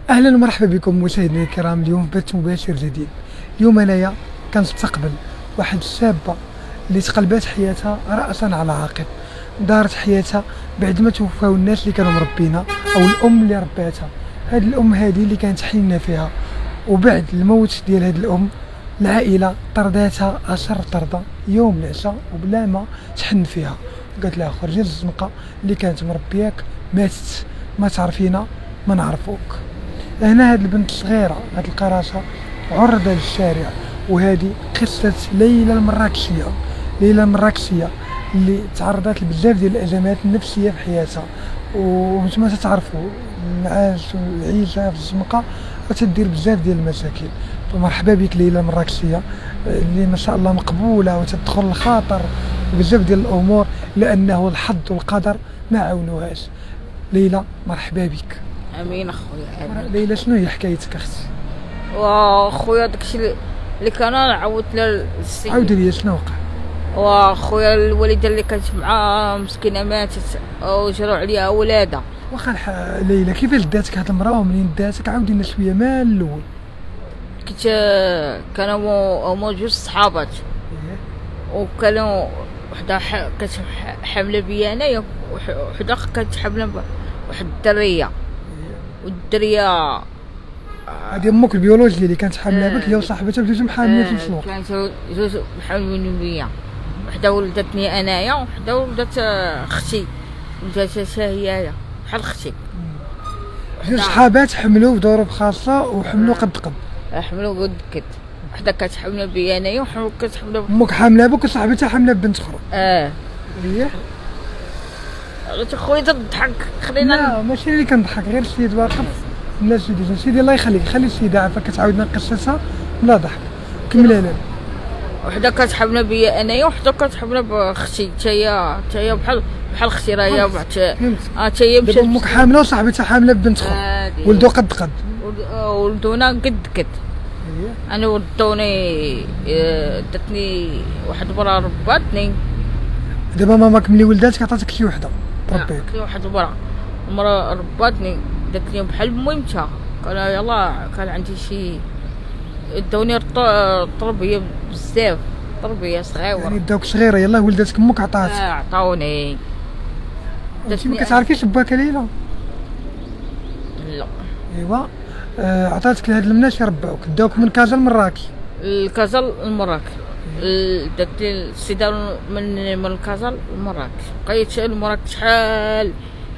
اهلا ومرحبا بكم مشاهدينا الكرام. اليوم بث مباشر جديد. اليوم انايا كنستقبل واحد الشابه اللي تقلبات حياتها راسا على عقب، دارت حياتها بعد ما توفاو الناس اللي كانوا مربينا او الام اللي رباتها. هاد الام هذه اللي كانت حنينه فيها، وبعد الموت ديال هاد الام العائله طرداتها اشر طرده يوم العشاء وبلا ما تحن فيها، قالت لها خرجي للزنقه اللي كانت مربياك ماتت، ما تعرفينا ما نعرفوك. هنا هاد البنت الصغيره هاد القراشه عرضه للشارع، وهذه قصه ليلى المراكشيه. ليلى المراكشيه اللي تعرضت لبزاف ديال الازمات النفسيه في حياتها، وانتما تتعرفوا العاش والعيشه في الزنقه تدير بزاف ديال المشاكل. فمرحبا بك ليلى المراكشيه اللي ما شاء الله مقبوله وتدخل الخاطر وبزاف ديال الامور لانه الحظ والقدر ما عاونوهاش. ليلى مرحبا بك. امين اخويا. ليلى شنو هي حكايتك اختي؟ واخويا داكشي اللي كان انا عاودت للسيد. عاودي لي شنو وقع؟ واخويا الوالده اللي كانت معاه مسكينه ماتت وجروا عليها ولادها. واخا ليلى كيفاش داتك هاد المراه ومنين داتك؟ عاودي لنا شويه مال الاول. كانوا هما جوج صحابات وكانوا وحده كانت حامله بيا انايا وحده كانت حامله واحد الدريه والدريه هادي امك البيولوجيه اللي كانت حامله بك هي وصاحبتها بجوج حاملين في نفس الوقت. كانت جوج حاملين بيا، وحده ولدتني انايا وحده ولدت اختي ولدتها هي بحال اختي. جوج صحابات حملوا في ظروف خاصه وحملوا قد قد. حملوا قد قد، وحده كانت حامله بيا انايا وحده كانت حامله امك حامله بك وصاحبتها حامله ببنت اخرى. هي قلت خويا تضحك خلينا. لا ماشي اللي كنضحك، غير السيد واقف. لا سيدي الله يخليك، خلي السيده عافاك كتعاودنا قصتها بلا ضحك. كمل انا. وحده كانت حامله بيا انايا وحده كانت حامله باختي تاهي بحال اختي راهي تاهي مشات. امك حامله وصاحبتها حامله ببنت اخرى ولدو قد قد. ولدونا قد قد. انا ولدوني داتني واحد برا رباتني. دابا ماماك ملي ولداتك عطاتك شي وحده تربيك؟ واحد مرا رباتني داتني بحال ميمتها. قال يلاه كان عندي شي داوني التربيه بزاف، تربيه صغيره يعني داوك صغيره. يلاه ولداتك امك عطاتك؟ عطاوني. انت ما كتعرفيش باك ليلى؟ لا. ايوا عطاتك لهاد الناس يربعوك، داوك من كازا لمراكش. الكازا لمراكش داتني السيده من كازا لمراكش. بقيت لمراكش شحال،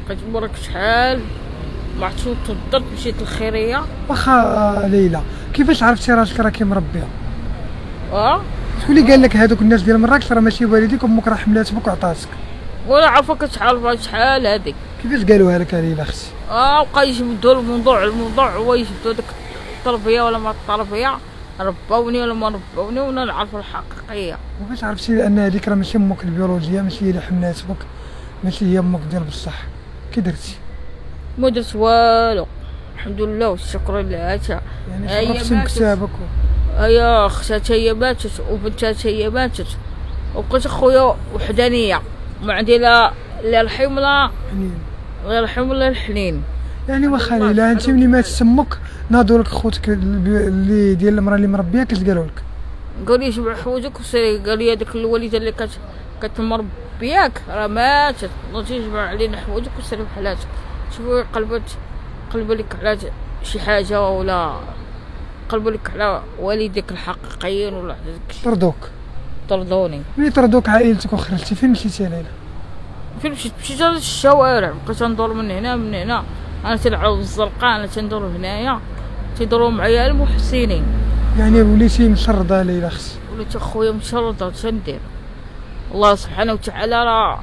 ما عرفتش توضرت مشيت للخيريه. واخا ليلى كيفاش عرفتي راسك راكي مربيه؟ شكون اللي قال لك هذوك الناس ديال مراكش راه ماشي والديك امك راه حملات بك وعطاتك؟ ولا عارفه شحال هذيك. كيفاش قالوها لك ليلى اختي؟ بقى يجبدوا الموضوع هو يجبدوا داك التربيه ولا ما التربيه، ربوني ولا ما ربوني وانا نعرف الحقيقيه. وكيفاش عرفتي ان هذيك راه ماشي امك البيولوجيه، ماشي هي اللي حملات بك، ماشي هي امك ديال بصح؟ كي درتي؟ ما درت والو الحمد لله والشكر لله. يعني شرفتي مكتابك هي اختها هي ماتت وبنتها هي ماتت، وبقيت اخويا وحدانيه ما عندي لا الحمله غير الحمله الحنين. يعني واخا ليلى انت ملي ماتت امك ناضوا لك خوتك اللي ديال المراه اللي مربياك اش قالوا لك؟ قال لي جمع حوايجك وسيري. قال لي هذيك الوالده اللي كانت مربياك راه ماتت، نوضي جمع علينا حوايجك وسيري بحالاتك. شوفي قلب لك على شي حاجه ولا قلب لك على والديك الحقيقيين ولا طردوك؟ طردوني. ملي طردوك عائلتك وخرجتي فين مشيتي يا ليلى؟ فين مشيت للشوارع، بقيت ندور من هنا انا تنعاود الزرقاء، انا تندور هنايا تيدوروا معايا المحسنين. يعني وليتي مشرده ليلى اختي؟ وليت اخويا مشرده. تندير الله سبحانه وتعالى راه.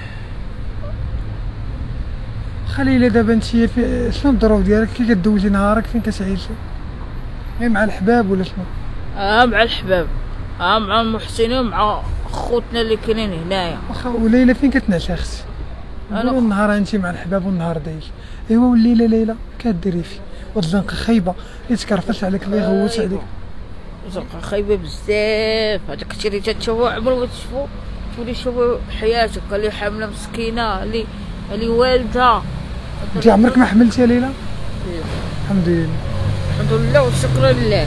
ليلى دابا انت شنو الظروف ديالك؟ كي كدوزي نهارك فين كتعيشي؟ غير مع الحباب ولا شنو؟ مع الحباب، مع المحسنين ومع خوتنا اللي كاينين هنايا. واخا وليلى فين كتنعسي اختي؟ انا النهار انت مع الحباب والنهار دايش. ايوا والليله ليلى كديري فيه؟ والزنقه خايبه اللي تكرفس عليك اللي يغوت عليك. الزنقه خايبه بزاف. هذاك الشيء اللي تشوفو عمر ما تشوفو، تولي تشوفو حياتك اللي حامله مسكينه اللي والده. انت عمرك ما حملتي يا ليلى؟ لا. الحمد لله. الحمد لله والشكر لله.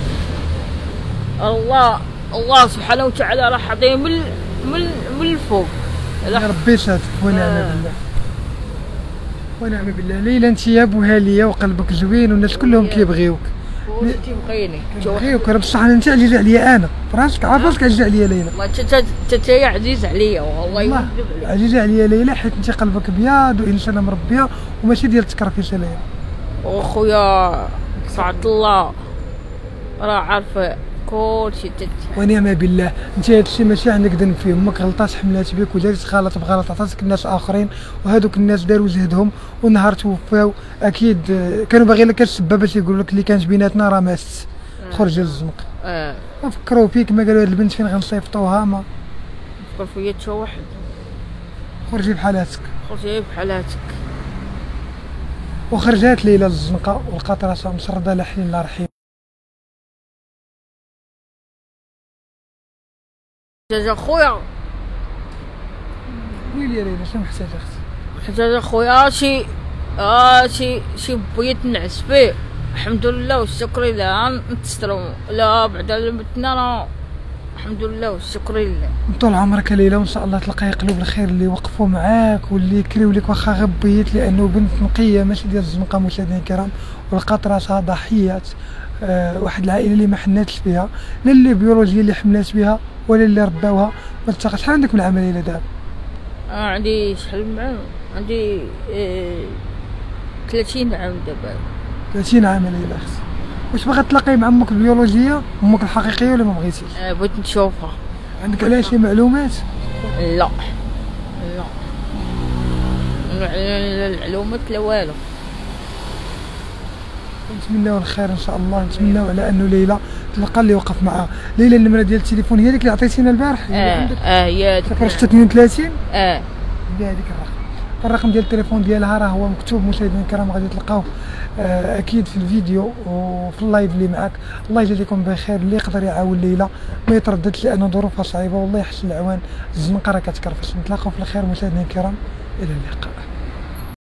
الله سبحانه وتعالى راح عطيه من الفوق. يا ربي يسعدك ونعم بالله. ونعم بالله. ليلى انت يا بوهاليه وقلبك زوين والناس كلهم كيبغيوك. انت تبغيني. كيبغيوك راه بصح انت عزيز عليا انا، فراسك عارف راسك عزيز عليا ليلى. والله انت يا عزيز عليا والله يكذب عليك. عزيزه عليا ليلى حيت انت قلبك ابيض وانسانه مربيه وماشي ديال التكرفيسه ليلى. وخويا سعد الله راه عارفه كلشي ونعم بالله. انت هادشي ماشي عندك ذنب فيه، امك غلطات حملات بك ودارت خالط بغلط عطاتك الناس اخرين، وهذوك الناس داروا جهدهم ونهار توفاو اكيد كانوا باغيين لك السبه باش يقولوا لك اللي كانت بيناتنا راه ماتت. خرج للزنقه. ما فكروا فيك، ما قالوا هاد البنت فين غنصيفطوها، ما فكر فيا حتى واحد. خرجي بحالاتك. خرجي بحالاتك. وخرجات ليلى للزنقه ولقات راسها مشرده لا حين لا رحيم. محتاجة خويا. ويلي يا ليلى شنو محتاجة اختي؟ محتاجة خويا شي بيت نعس فيه. الحمد لله والشكر لله. نتسترو لا بعدا بتنا راه الحمد لله والشكر لله. طول عمرك يا ليلى وان شاء الله تلقاي قلوب الخير اللي وقفوا معاك واللي يكريو لك واخا غير بيت، لانه بنت نقيه ماشي ديال الزنقه مشاهدينا الكرام، ولقات راسها ضحيات واحد العائله اللي ما حناتش بها، لا اللي بيولوجيا اللي حملات بها ولا اللي رباوها. ما تلقاش. شحال عندك من العام ليلى دابا؟ عندي شحال من عام؟ عندي 30 عام دابا. 30 عام ليلى اختي. واش باغا تلاقي مع امك البيولوجيه، امك الحقيقيه، ولا ما بغيتيش؟ بغيت نشوفها. عندك عليها شي معلومات؟ لا المعلومات لا والو. نتمناو الخير ان شاء الله، نتمناو على انه ليلى تلقى اللي وقف معها. ليلى النمره ديال التليفون هي ديك اللي عطيتينا البارح؟ هي ديك 32. هي هذيك الرقم ديال التليفون ديالها راه هو مكتوب مشاهدينا الكرام، غادي تلقاوه اكيد في الفيديو وفي اللايف اللي معاك. الله يجازيكم بخير. اللي يقدر يعاون ليلى ما يترددش، لان ظروفها صعيبه والله يحسن العوان. الزنقه راه كتكرفس. نتلاقاو في الخير مشاهدينا الكرام، الى اللقاء.